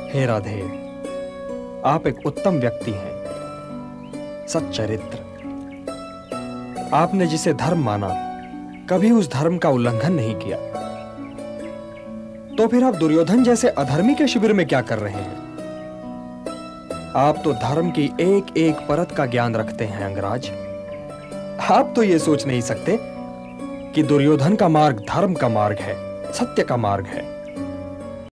हे राधे, आप एक उत्तम व्यक्ति हैं, सच्चरित्र। आपने जिसे धर्म माना, कभी उस धर्म का उल्लंघन नहीं किया। तो फिर आप दुर्योधन जैसे अधर्मी के शिविर में क्या कर रहे हैं? आप तो धर्म की एक एक परत का ज्ञान रखते हैं अंगराज। आप तो यह सोच नहीं सकते कि दुर्योधन का मार्ग धर्म का मार्ग है, सत्य का मार्ग है।